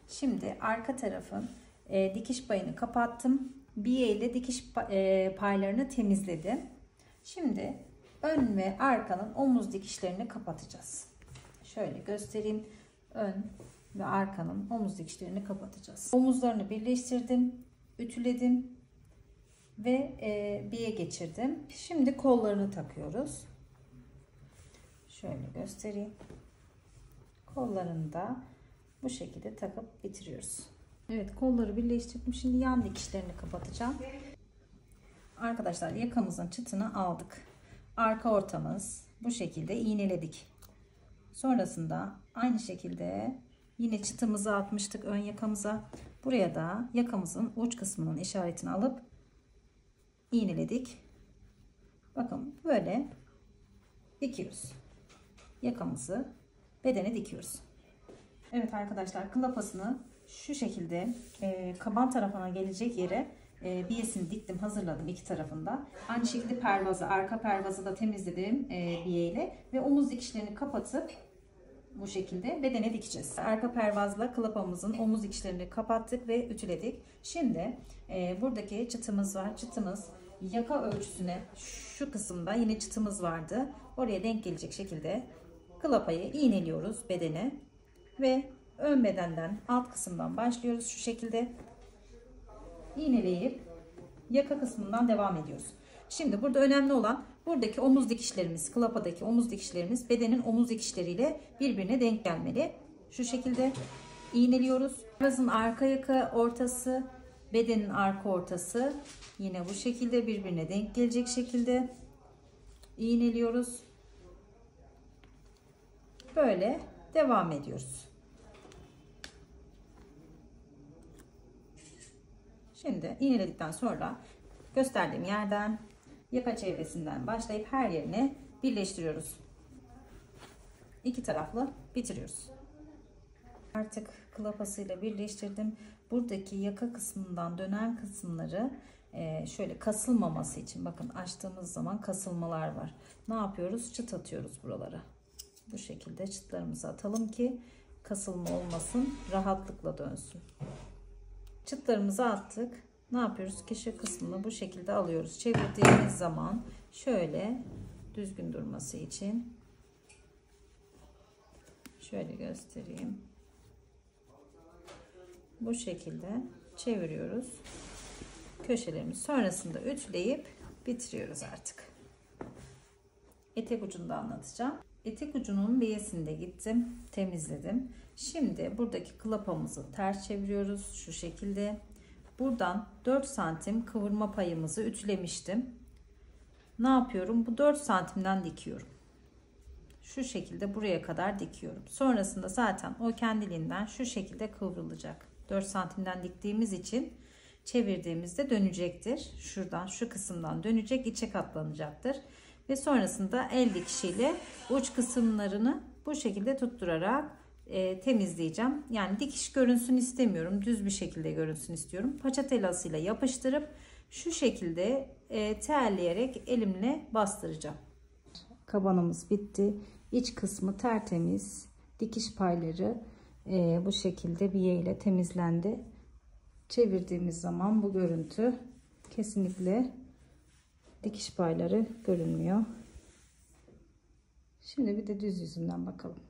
Şimdi arka tarafın dikiş payını kapattım. Biye ile dikiş paylarını temizledim. Şimdi ön ve arkanın omuz dikişlerini kapatacağız. Şöyle göstereyim. Ön ve arkanın omuz dikişlerini kapatacağız. Omuzlarını birleştirdim, ütüledim ve biye geçirdim. Şimdi kollarını takıyoruz. Şöyle göstereyim. Kollarını da bu şekilde takıp bitiriyoruz. Evet, kolları birleştirdim. Şimdi yan dikişlerini kapatacağım. Arkadaşlar, yakamızın çıtını aldık. Arka ortamız bu şekilde iğneledik. Sonrasında aynı şekilde yine çıtımızı atmıştık ön yakamıza. Buraya da yakamızın uç kısmının işaretini alıp iğneledik. Bakın böyle dikiyoruz. Yakamızı bedene dikiyoruz. Evet arkadaşlar, klapasını şu şekilde kaban tarafına gelecek yere biyesini diktim, hazırladım iki tarafında. Aynı şekilde pervazı, arka pervazı da temizledim biyeyle ve omuz dikişlerini kapatıp bu şekilde bedene dikeceğiz. Arka pervazla klapamızın omuz dikişlerini kapattık ve ütüledik. Şimdi buradaki çıtımız var. Çıtımız yaka ölçüsüne, şu kısımda yine çıtımız vardı. Oraya denk gelecek şekilde klapayı iğneliyoruz bedene ve ön bedenden alt kısımdan başlıyoruz. Şu şekilde iğneleyip yaka kısmından devam ediyoruz. Şimdi burada önemli olan buradaki omuz dikişlerimiz, klapadaki omuz dikişlerimiz bedenin omuz dikişleriyle birbirine denk gelmeli. Şu şekilde iğneliyoruz. Pervazın arka yaka ortası, bedenin arka ortası yine bu şekilde birbirine denk gelecek şekilde iğneliyoruz. Böyle devam ediyoruz. Şimdi iğneledikten sonra gösterdiğim yerden yaka çevresinden başlayıp her yerine birleştiriyoruz. İki taraflı bitiriyoruz. Artık klapasıyla birleştirdim. Buradaki yaka kısmından dönen kısımları şöyle kasılmaması için, bakın açtığımız zaman kasılmalar var. Ne yapıyoruz? Çıt atıyoruz buralara. Bu şekilde çıtlarımızı atalım ki kasılma olmasın, rahatlıkla dönsün. Çıtlarımızı attık. Ne yapıyoruz? Köşe kısmını bu şekilde alıyoruz. Çevirdiğimiz zaman şöyle düzgün durması için şöyle göstereyim. Bu şekilde çeviriyoruz. Köşelerimizi sonrasında ütüleyip bitiriyoruz artık. Etek ucunu da anlatacağım. Etek ucunun biyesinde gittim, temizledim. Şimdi buradaki klapamızı ters çeviriyoruz şu şekilde. Buradan 4 santim kıvırma payımızı ütülemiştim. Ne yapıyorum? Bu 4 santimden dikiyorum. Şu şekilde buraya kadar dikiyorum. Sonrasında zaten o kendiliğinden şu şekilde kıvrılacak. 4 santimden diktiğimiz için çevirdiğimizde dönecektir. Şuradan, şu kısımdan dönecek, içe katlanacaktır. Ve sonrasında el dikişiyle uç kısımlarını bu şekilde tutturarak temizleyeceğim. Yani dikiş görünsün istemiyorum. Düz bir şekilde görünsün istiyorum. Paça telasıyla yapıştırıp şu şekilde terleyerek elimle bastıracağım. Kabanımız bitti. İç kısmı tertemiz. Dikiş payları bu şekilde biye ile temizlendi. Çevirdiğimiz zaman bu görüntü kesinlikle dikiş payları görünmüyor. Şimdi bir de düz yüzünden bakalım.